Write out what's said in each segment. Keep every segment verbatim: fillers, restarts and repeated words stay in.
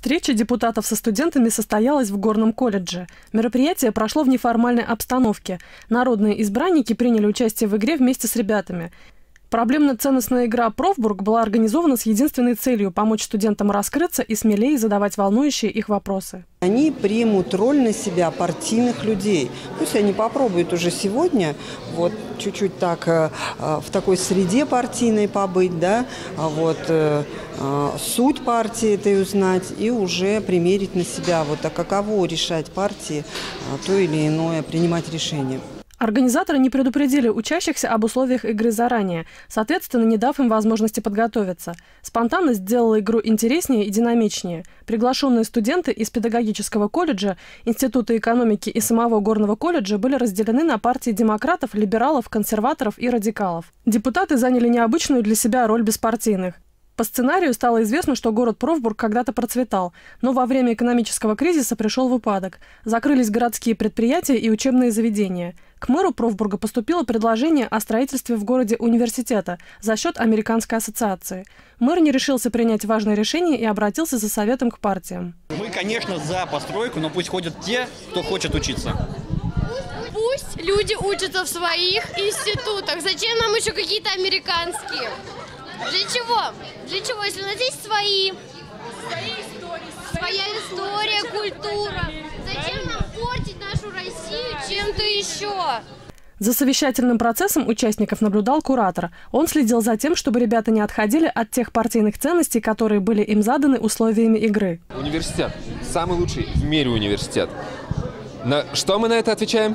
Встреча депутатов со студентами состоялась в Горном колледже. Мероприятие прошло в неформальной обстановке. Народные избранники приняли участие в игре вместе с ребятами. Проблемно-ценностная игра «Профбург» была организована с единственной целью – помочь студентам раскрыться и смелее задавать волнующие их вопросы. Они примут роль на себя партийных людей. Пусть они попробуют уже сегодня вот чуть-чуть так в такой среде партийной побыть, да, вот суть партии этой узнать и уже примерить на себя, вот а каково решать партии то или иное, принимать решение. Организаторы не предупредили учащихся об условиях игры заранее, соответственно, не дав им возможности подготовиться. Спонтанность сделала игру интереснее и динамичнее. Приглашенные студенты из педагогического колледжа, Института экономики и самого Горного колледжа были разделены на партии демократов, либералов, консерваторов и радикалов. Депутаты заняли необычную для себя роль беспартийных. По сценарию стало известно, что город Профбург когда-то процветал, но во время экономического кризиса пришел в упадок. Закрылись городские предприятия и учебные заведения. К мэру Профбурга поступило предложение о строительстве в городе университета за счет Американской ассоциации. Мэр не решился принять важное решение и обратился за советом к партиям. Мы, конечно, за постройку, но пусть ходят те, кто хочет учиться. Пусть люди учатся в своих институтах. Зачем нам еще какие-то американские? Для чего? Для чего? Если у нас есть свои, своя история, культура. Зачем нам портить нашу Россию чем-то еще? За совещательным процессом участников наблюдал куратор. Он следил за тем, чтобы ребята не отходили от тех партийных ценностей, которые были им заданы условиями игры. Университет. Самый лучший в мире университет. На что мы на это отвечаем?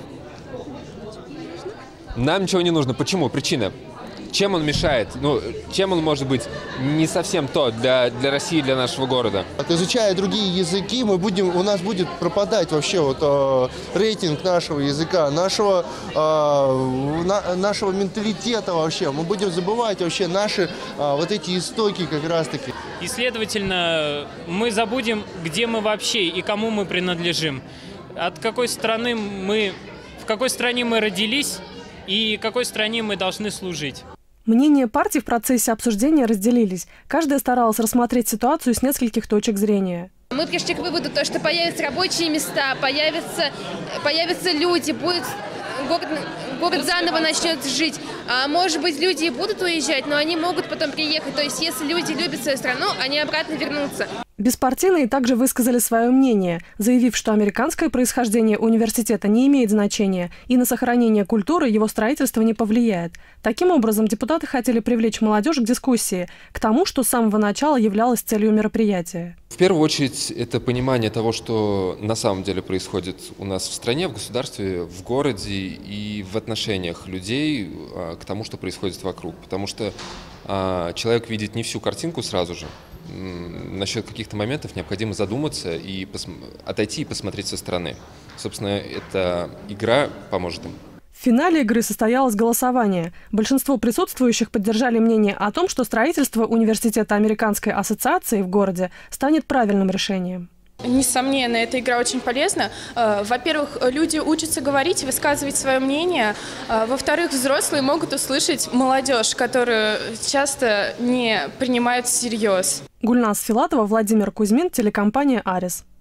Нам ничего не нужно. Почему? Причина. Чем он мешает? Ну, чем он может быть не совсем то для, для России, для нашего города? Изучая другие языки, мы будем, у нас будет пропадать вообще вот, э, рейтинг нашего языка, нашего, э, на, нашего менталитета вообще. Мы будем забывать вообще наши э, вот эти истоки как раз-таки. И, следовательно, мы забудем, где мы вообще и кому мы принадлежим. От какой страны мы, в какой стране мы родились и какой стране мы должны служить. Мнения партий в процессе обсуждения разделились. Каждая старалась рассмотреть ситуацию с нескольких точек зрения. Мы пришли к выводу, то, что появятся рабочие места, появятся, появятся люди, будет, город, город заново начнет жить. А может быть, люди и будут уезжать, но они могут потом приехать. То есть, если люди любят свою страну, они обратно вернутся. Беспартийные также высказали свое мнение, заявив, что американское происхождение университета не имеет значения и на сохранение культуры его строительство не повлияет. Таким образом, депутаты хотели привлечь молодежь к дискуссии, к тому, что с самого начала являлось целью мероприятия. В первую очередь, это понимание того, что на самом деле происходит у нас в стране, в государстве, в городе и в отношениях людей к тому, что происходит вокруг. Потому что человек видит не всю картинку сразу же. Насчет каких-то моментов необходимо задуматься и отойти и посмотреть со стороны. Собственно, эта игра поможет им. В финале игры состоялось голосование. Большинство присутствующих поддержали мнение о том, что строительство университета Американской ассоциации в городе станет правильным решением. Несомненно, эта игра очень полезна. Во-первых, люди учатся говорить, высказывать свое мнение. Во-вторых, взрослые могут услышать молодежь, которую часто не принимают всерьез. Гульнас Филатова, Владимир Кузьмин, телекомпания «Арис».